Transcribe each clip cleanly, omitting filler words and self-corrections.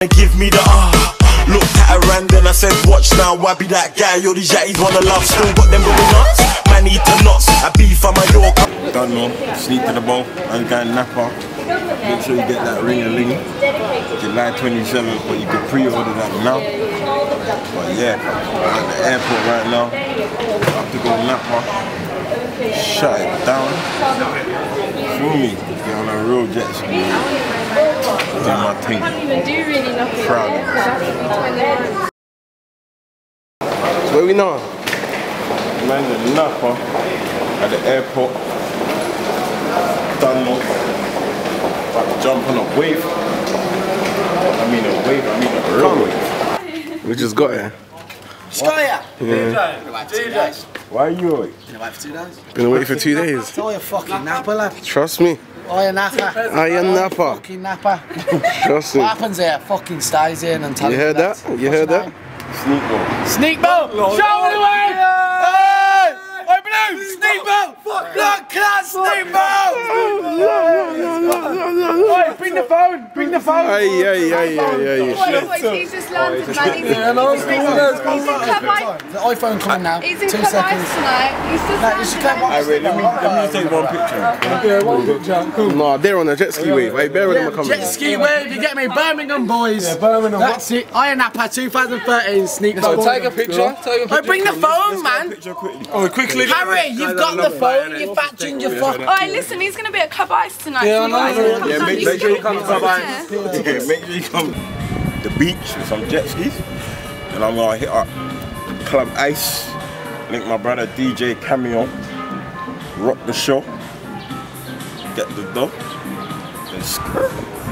Give me the looked at her and then I said, watch now, I be that guy. Yo, these yatties wanna love, still got them going nuts. Man, eat the nuts, I beef on my York. Don't know, sneak to the bowl, I'm going Napa. Make sure you get that ring-a-ling. July 27th, but you can pre-order that now. But yeah, I'm at the airport right now. I have to go Napa. Shut it down. Feel me? Get on a real jet ski. Do my thing. Proud. So where we now? Man's in Napa at the airport. Done now. About to jump on a wave. I mean a real wave. We just got here. Skya! Yeah. Why are you awake? Been away for 2 days. Been away for 2 days. Tell you fucking Napa, lad. Trust me. I am Napa. I am Napa. Fucking Napa. Trust me. What happens here fucking stays in and tells You heard that? You heard that? Sneak ball. Sneak ball! Show it away! Hey! Hey, Blue! Sneak ball! Look, class sneak ball! Hey, bring the phone! Bring the phone! He's just landed, man. He's in Club Ice. The iPhone coming now. He's in 2 Club seconds. Ice tonight. He's just landed. Alright, wait, let me take one picture. Yeah, one picture. Cool. No, they're on a jet ski wave. Hey, bear with them coming. Jet ski wave, you get me? Birmingham boys. Yeah, Birmingham. That's it. I am Napa 2013 sneak ball. Take a picture. Hey, bring the phone, man. Oh, quickly. Harry, you've got the phone. You're fat ginger fuck. Oh, listen, he's going to be at Club Ice tonight. Yeah, I know. Yeah, make sure you come to Club Ice. Yeah, make sure you come to the beach with some jet skis. And I'm gonna hit up Club Ice, link my brother DJ Cameo, rock the show, get the dough, then skirt.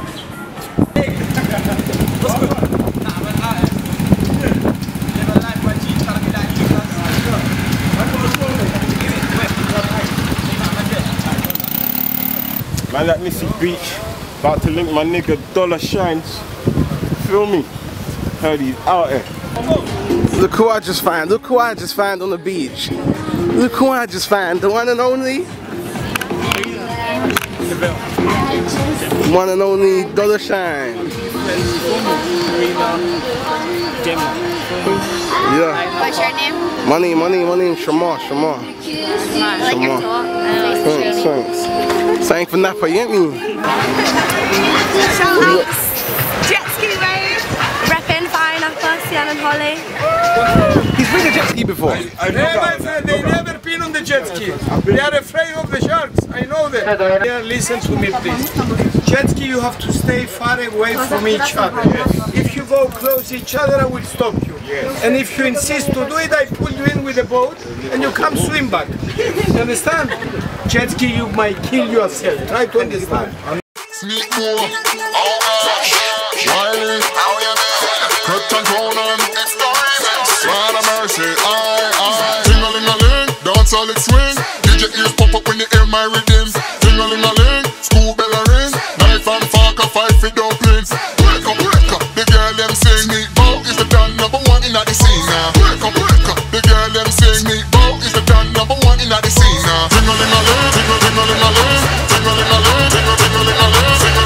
Man at Missy Beach, about to link my nigga Dollar Shines. Feel me? Heard he's out here. Look who I just found. Look who I just found on the beach. Look who I just found. The one and only. One and only Dollar Shine. Yeah. What's your name? My name, Shamar. Thanks. Thanks for Napa, you get me? Jet ski wave. Reppin' fine Napa, Sian and Holly. He's been a jet ski before. They never been on the jet ski. They are afraid of the sharks. I know that. Yeah, listen to me, please. Jet ski, you have to stay far away from each other. If you go close each other, I will stop you. And if you insist to do it, I pull you in with a boat and you come swim back. You understand? Jet ski, you might kill yourself. Try to understand. Sneak more, Wiley, cut and Conan, it's the remix. Lord of mercy, ting-a-ling-a-ling, dance all it swing. DJ ears pop up when you hear my rhythm. Ting-a-ling-a-ling, school bell a ring. Knife and fork a 5 feet dumplings. Break up, the girl them sing. Sneak bow is the done #1 in the scene now. Break up, the girl them sing. Sneak bow is the done #1 in the scene now. Ting-a-ling-a-ling, ting-a-ling-a-ling, ting-a-ling-a-ling, ting-a-ling-a-ling.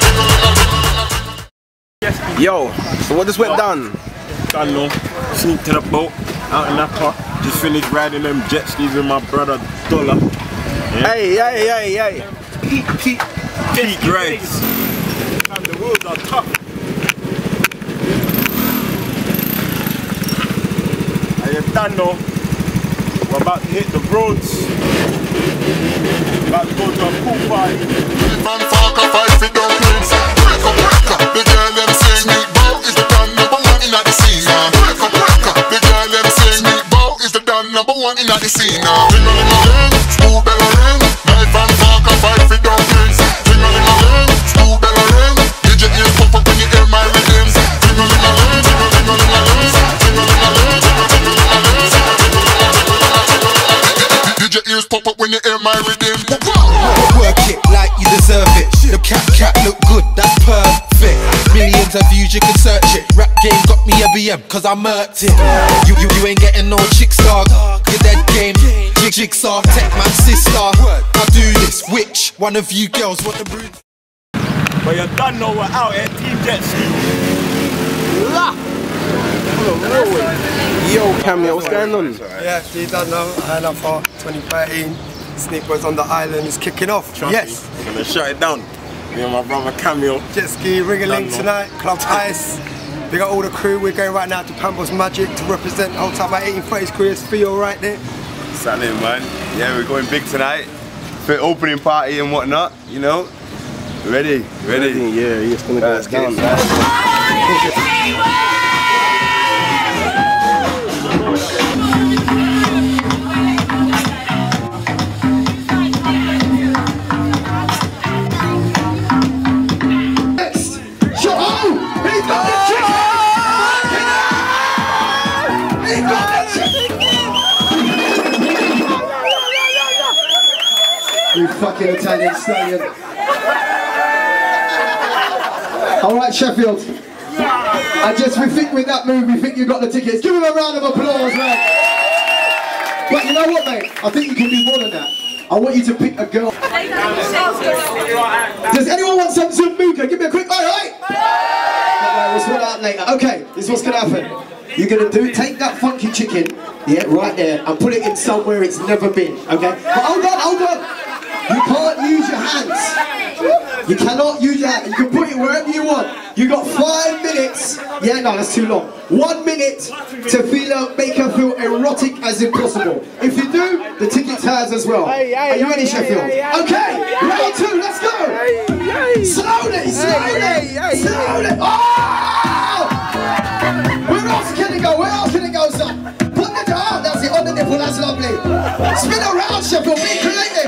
Yo, so what just went down? Done now. Sneak to the boat, out in Napa. Just finished riding them jet skis with my brother Dollar. Yeah. Hey. Peak rides. And the wheels are tough. I am done now. We're about to hit the roads. About to go to a pool party. Man, fuck a 5 feet dumplings. Break up, the girl them sing. Sneak bow is the done #1 in the scene now. Break up, the girl them sing. Sneak bow is the done #1 in the scene now. Ting-a-ling-a-ling, school bell a ring. Knife and fork a 5 feet dumplings. Ting-a-ling-a-ling, school bell a ring. DJ ears pop up when you hear my rhythms. Ting-a-ling-a-ling, ting-a-ling-a-ling, ting-a-ling-a-ling, ting-a-ling-a-ling, ting-a-ling-a-ling. DJ ears pop up when you hear my rhythm. Work it like you deserve it. The cat look good, that's perfect. Millions of views, you can search it. Rap game got me a BM, cause I murked it. You ain't getting no chicks, dog. You're dead game. Jigsaw, tech man, sister. I do this, which one of you girls want the brood? But you done know we're out here, Team Jet Ski. Yo, Cameo, what's going on? Yeah, you don't know. High 2013. Sneak Boys on the Island is kicking off. Yes. I'm gonna shut it down. Me and my brother Cameo. Jet ski, Ring-a-Ling tonight. Club Ice. We got all the crew. We're going right now to Pambo's Magic to represent the whole time. My 1830s crew is Theo right there. Saturday, man. Yeah, we're going big tonight. For opening party and whatnot, you know. Ready? Yeah, it's gonna go down. You fucking Italian stallion. Alright, Sheffield. We think with that move, we think you got the tickets. Give him a round of applause, man. But you know what, mate? I think you can do more than that. I want you to pick a girl. Does anyone want some Zumbuka? Give me a quick alright. We'll sort out later. Okay, this is what's gonna happen. You're gonna take that funky chicken, yeah, right there, and put it in somewhere it's never been, okay? But hold on. You can't use your hands. You cannot use your hands. You can put it wherever you want. You got 5 minutes. Yeah, no, that's too long. 1 minute to make her feel erotic as impossible. If you do, the ticket's hers as well. Are you ready, Sheffield? Okay, round 2, let's go. Slowly. Oh! Where else can it go? Son? Put the down. That's it, on the nipple. That's lovely. Spin around, Sheffield. Be creative.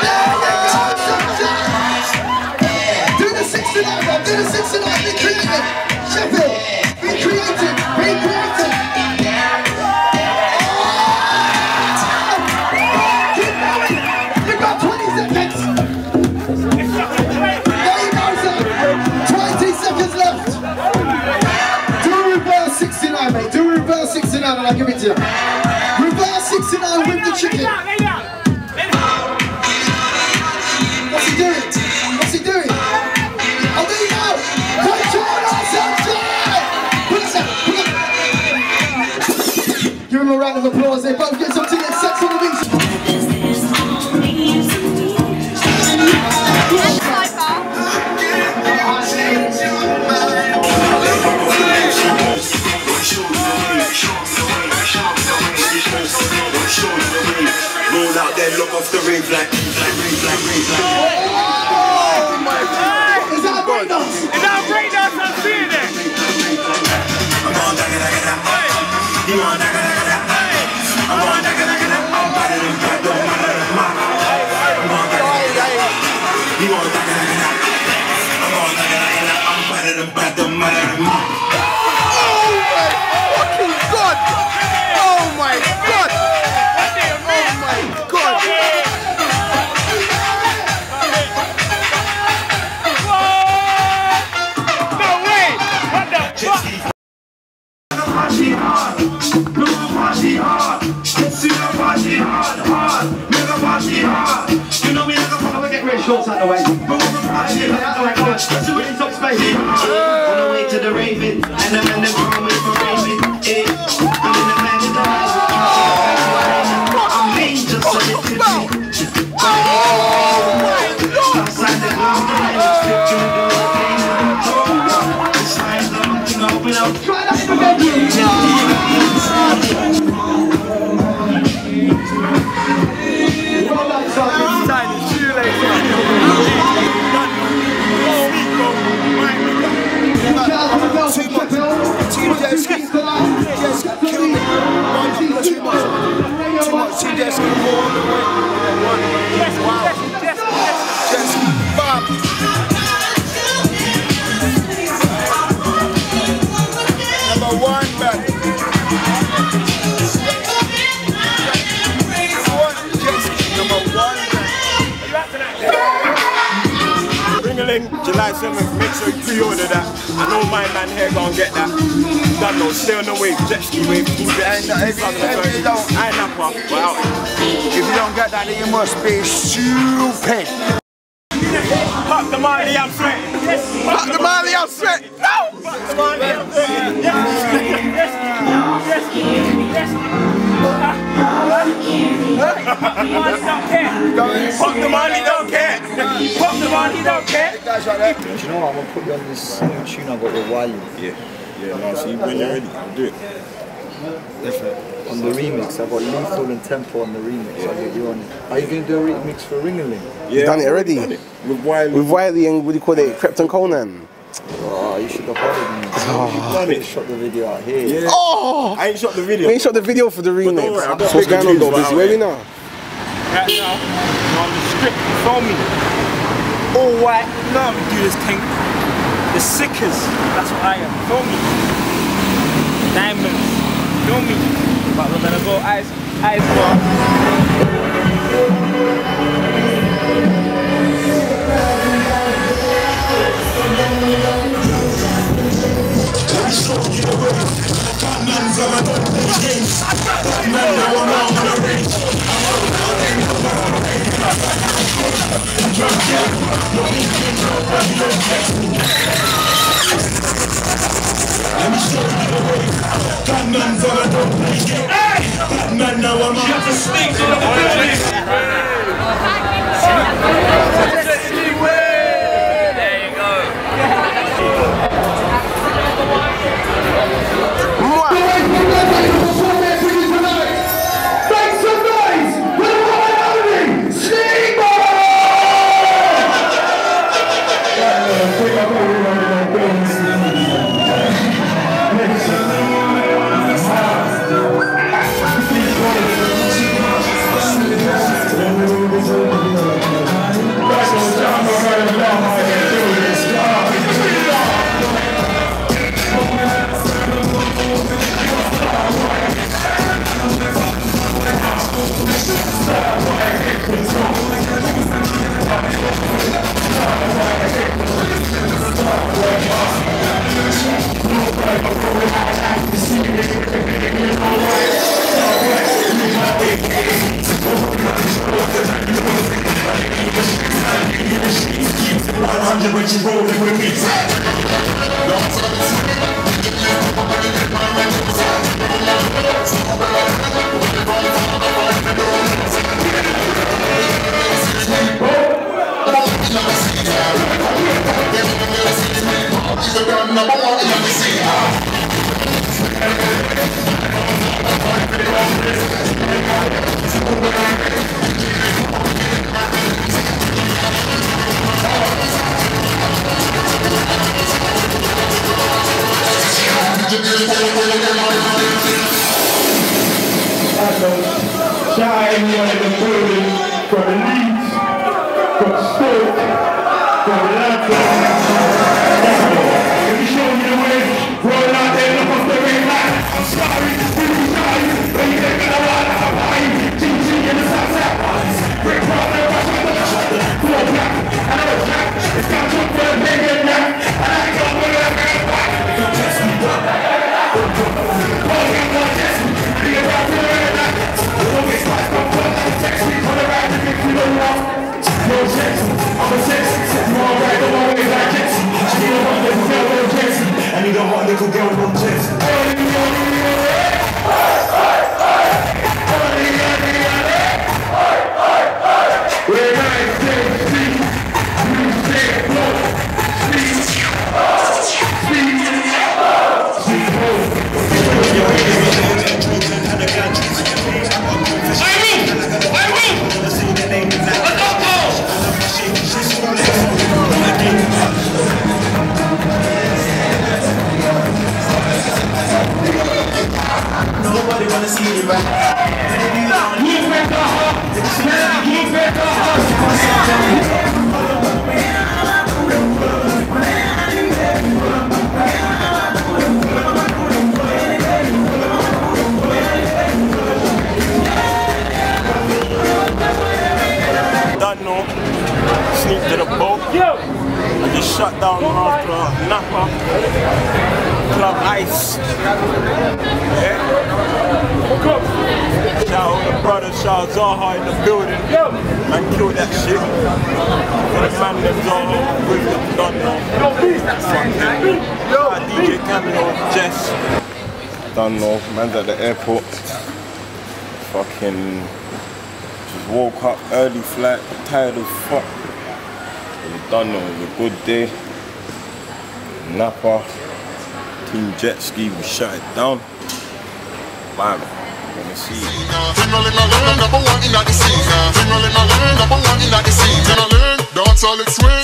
Do the 69, man. Do the 69. Be creative. Sheffield. Be creative. Keep going. You've got 20 seconds. There you go, sir. 20 seconds left. Do reverse 69, mate. Do reverse 69 and I'll give it to you. Reverse 69 with the chicken. What's he doing? Oh, there you go! Give him a round of applause. They both get some tickets. Sex on the beach. Roll out there, look off the rave like. Oh my God! Is that a breakdance? Is that a breakdance? I'm seeing it! Shorts out the way. Out the way, come on. We need some space. On the way to the Raven, and the man that call me for Raven. I'm in the man in the house. I'm angel, so it could be. Outside the ground, try that spaghetti. July 7th, make sure you pre-order that. I know my man here gonna get that. Don't know, stay on the wave, jet ski wave. If you don't get that, then you must be stupid. Fuck the Marley, I'm sweating. Fuck the Marley, I'm sweating. No! Fuck the Marley, I'm sweating. Pop the money, don't care. Pop the money, don't care. Do you know what? I'm gonna put you on this new tune I got with Wiley. Yeah, no, see, when you're ready, I'll do it. On the remix, I've got Lethal and Tempo on the remix. I'll get you on it. Are you gonna do a remix for Ring-a-Ling? You've done it already. With Wiley. With Wiley and what do you call it? Krypton Conan. Oh, you should have followed me. You shot the video out here. Yeah. Oh! I ain't shot the video. We ain't shot the video for the remix. Worry, So what's going on though, Busy? Where we now? Right now, on the script, film me. All white, you know how we do this thing. The sickers, that's what I am. Film me. Diamonds, film me. But we're gonna go eyes Sneak to the boat. I just shut down after Napa. Club Ice. Yeah. Shout out the brother, shout out Zaha in the building. Man, kill that shit. For the man them Zaha, with them done now. DJ Cameo, Jess. Done now, man's at the airport. Fucking Just woke up, early flight, tired as fuck. We done it, it was a good day. Napa, Team Jet Ski, we shut it down. Bam, gonna see it. Dance all it swing.